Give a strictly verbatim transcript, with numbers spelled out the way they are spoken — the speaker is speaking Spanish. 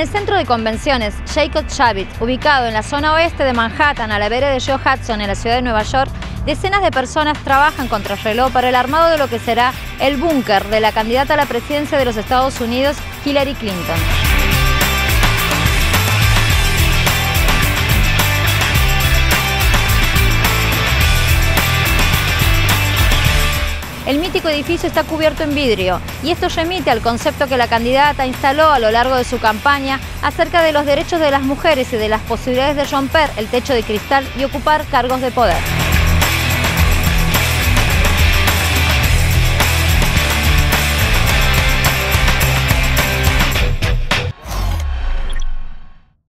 el centro de convenciones Jacob Javits, ubicado en la zona oeste de Manhattan, a la vera de Río Hudson, en la ciudad de Nueva York, decenas de personas trabajan contra el reloj para el armado de lo que será el búnker de la candidata a la presidencia de los Estados Unidos, Hillary Clinton. El mítico edificio está cubierto en vidrio y esto remite al concepto que la candidata instaló a lo largo de su campaña acerca de los derechos de las mujeres y de las posibilidades de romper el techo de cristal y ocupar cargos de poder.